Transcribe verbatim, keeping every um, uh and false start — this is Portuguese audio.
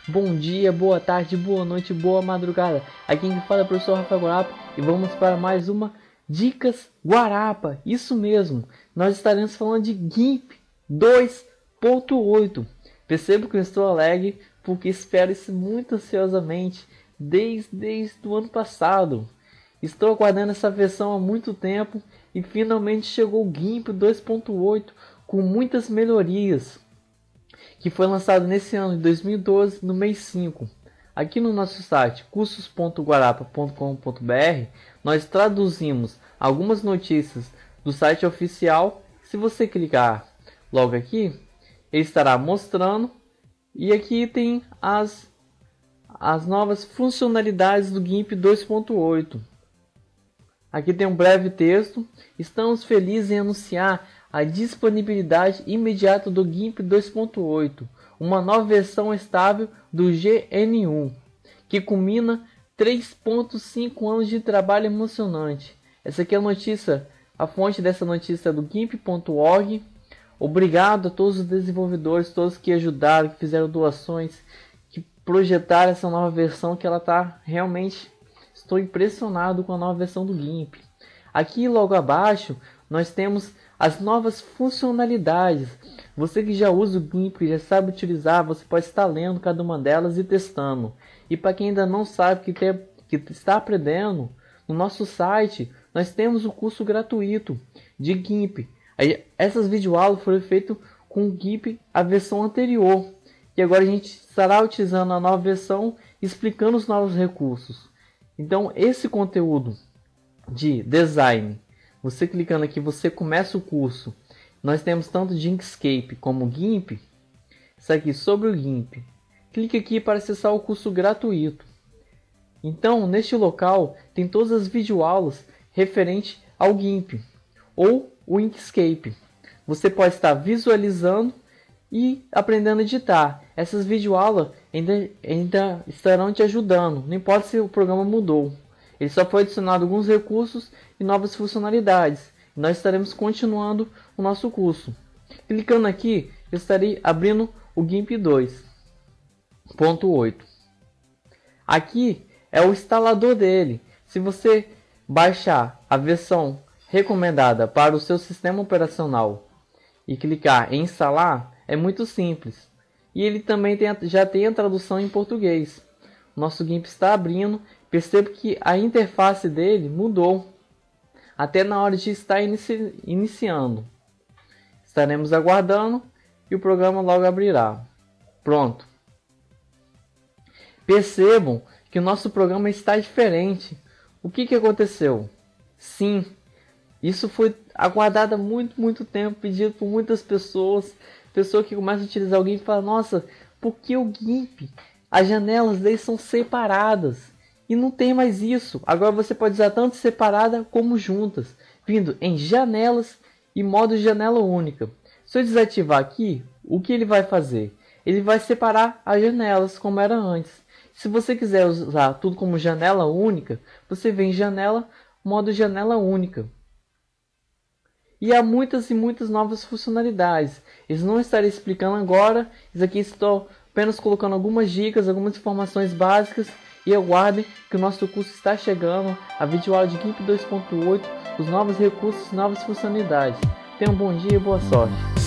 Bom dia, boa tarde, boa noite, boa madrugada. Aqui quem fala é o professor Rafael Guarapa e vamos para mais uma Dicas Guarapa. Isso mesmo, nós estaremos falando de GIMP dois ponto oito. Percebo que eu estou alegre porque espero isso muito ansiosamente desde, desde o ano passado. Estou aguardando essa versão há muito tempo e finalmente chegou o GIMP dois ponto oito com muitas melhorias, que foi lançado nesse ano de dois mil e doze, no mês cinco. Aqui no nosso site cursos ponto guarapa ponto com ponto br nós traduzimos algumas notícias do site oficial. Se você clicar logo aqui, ele estará mostrando, e aqui tem as, as novas funcionalidades do GIMP dois ponto oito. Aqui tem um breve texto. Estamos felizes em anunciar a disponibilidade imediata do GIMP dois ponto oito, uma nova versão estável do G N um, que culmina três ponto cinco anos de trabalho emocionante. Essa aqui é a notícia, a fonte dessa notícia é do gimp ponto org. Obrigado a todos os desenvolvedores, todos que ajudaram, que fizeram doações, que projetaram essa nova versão, que ela está realmente... Estou impressionado com a nova versão do GIMP. Aqui logo abaixo nós temos as novas funcionalidades. Você que já usa o GIMP, já sabe utilizar, você pode estar lendo cada uma delas e testando. E para quem ainda não sabe, que, tem, que está aprendendo, no nosso site nós temos o curso gratuito de GIMP. Aí, essas videoaulas foram feitas com o GIMP, a versão anterior. E agora a gente estará utilizando a nova versão, explicando os novos recursos. Então esse conteúdo de design, você clicando aqui, você começa o curso. Nós temos tanto de Inkscape como GIMP. Isso aqui sobre o GIMP. Clique aqui para acessar o curso gratuito. Então neste local tem todas as videoaulas referentes ao GIMP ou o Inkscape. Você pode estar visualizando e aprendendo a editar. Essas videoaulas ainda, ainda estarão te ajudando, não importa se o programa mudou. Ele só foi adicionado alguns recursos e novas funcionalidades. Nós estaremos continuando o nosso curso. Clicando aqui, eu estarei abrindo o GIMP dois ponto oito. Aqui é o instalador dele. Se você baixar a versão recomendada para o seu sistema operacional e clicar em instalar, é muito simples. E ele também tem, já tem a tradução em português. Nosso GIMP está abrindo. Percebo que a interface dele mudou até na hora de estar inici iniciando. Estaremos aguardando e o programa logo abrirá. Pronto. Percebam que o nosso programa está diferente. O que, que aconteceu? Sim, isso foi aguardado há muito, muito tempo, pedido por muitas pessoas. Pessoa que começa a utilizar o GIMP e fala: nossa, por que o GIMP? As janelas dele são separadas. E não tem mais isso. Agora você pode usar tanto separada como juntas, vindo em janelas e modo janela única. Se eu desativar aqui, o que ele vai fazer? Ele vai separar as janelas como era antes. Se você quiser usar tudo como janela única, você vem em janela, modo janela única. E há muitas e muitas novas funcionalidades. Eles não estarei explicando agora. Isso aqui estou apenas colocando algumas dicas, algumas informações básicas. E aguardem que o nosso curso está chegando. A videoaula de GIMP dois ponto oito, os novos recursos e novas funcionalidades. Tenham um bom dia e boa sorte.